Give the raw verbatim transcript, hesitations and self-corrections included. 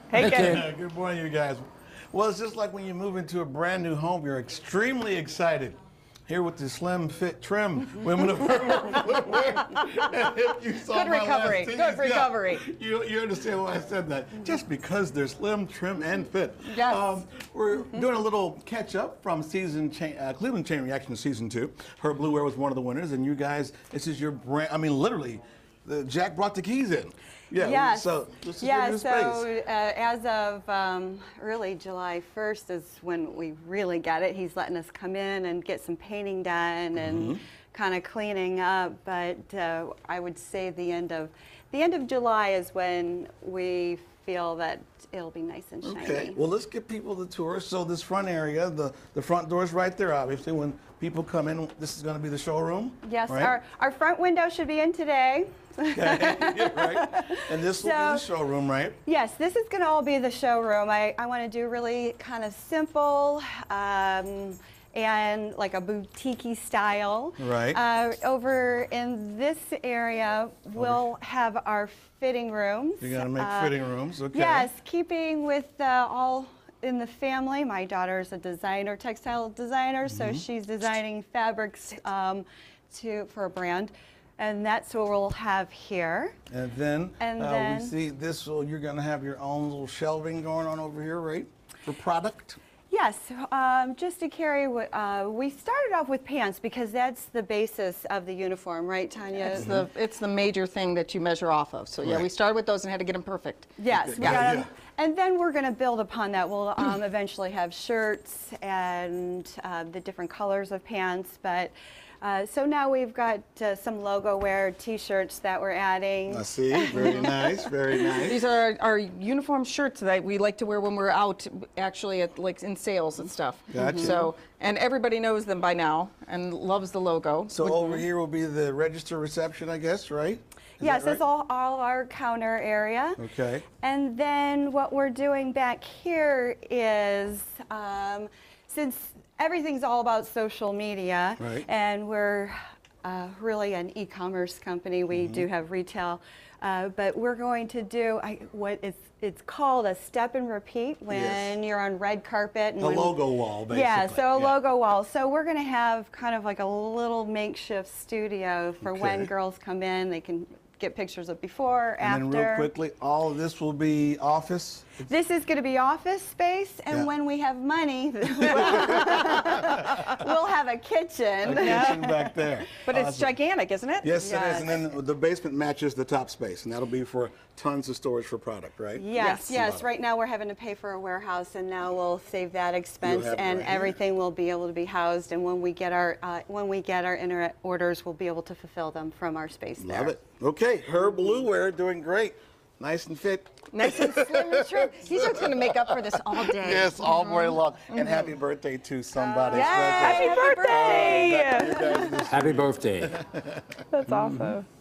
Hey, Ken. Yeah, good morning, you guys. Well, it's just like when you move into a brand new home, you're extremely excited. Here with the slim fit trim, women of BlueWear. You saw Good my recovery. last tease, Good recovery. Yeah, you, you understand why I said that. Just because they're slim, trim, and fit. Yes. Um, we're doing a little catch up from season chain, uh, Cleveland Chain Reaction season two. Her BlueWear was one of the winners, and you guys, this is your brand. I mean, literally, the, Jack brought the keys in. Yeah. Yes. So this is yeah, your new so space. uh, as of um, really July first is when we really get it. He's letting us come in and get some painting done and Mm-hmm. kind of cleaning up. But uh, I would say the end of the end of July is when we feel that it'll be nice and shiny. Okay, well, let's give people the tour. So this front area, the, the front door is right there, obviously. When people come in, this is going to be the showroom. Yes, right? our, our front window should be in today. Okay, yeah, right. And this will So- be the showroom, right? Yes, this is going to all be the showroom. I, I want to do really kind of simple um, and like a boutique-y style. Right. Uh, over in this area, we'll have our fitting rooms. You're going to make Uh, fitting rooms, okay. Yes, keeping with uh, all in the family. My daughter's a designer, textile designer, so she's designing fabrics um, to for a brand. And that's what we'll have here. And then, And uh, then- we see this, so you're going to have your own little shelving going on over here, right? For product? Yes, um, just to carry, what, uh, we started off with pants because that's the basis of the uniform, right, Tanya? It's the, it's the major thing that you measure off of. So yeah, Right. we started with those and had to get them perfect. Yes, we Yeah, got 'em. yeah. And then we're going to build upon that. We'll um, eventually have shirts and uh, the different colors of pants. But uh, so now we've got uh, some logo wear T-shirts that we're adding. I see, very nice, very nice. These are our, our uniform shirts that we like to wear when we're out, actually, at like in sales and stuff. Gotcha. So, and everybody knows them by now and loves the logo. So over here will be the register reception, I guess, right? Is Yes, that it's right? all, all our counter area. Okay. And then what we're doing back here is, um, since everything's all about social media, Right. and we're uh, really an e-commerce company, we Mm-hmm. do have retail, uh, but we're going to do I, what is it's called a step and repeat when Yes. you're on red carpet. And A when, logo wall, basically. Yeah, so a Yeah. logo wall. So we're going to have kind of like a little makeshift studio for when Okay. girls come in, they can get pictures of before, And after. then real quickly, all of this will be office? This is going to be office space, and Yeah. when we have money, we'll have a kitchen. A kitchen back there. But it's Awesome. gigantic, isn't it? Yes, it Yes. is. And then the basement matches the top space, and that'll be for tons of storage for product, right? Yes, Yes. yes. Love it. Right now we're having to pay for a warehouse, and now we'll save that expense, have it and right here. everything will be able to be housed. And when we get our uh, when we get our internet orders, we'll be able to fulfill them from our space there. Love it. Okay, her BlueWear doing great. Nice and fit. Nice and slim and trim. He's just going to make up for this all day. Yes, all morning long. And happy birthday to somebody. Yay! special. Happy birthday! You guys this Happy birthday. That's awesome.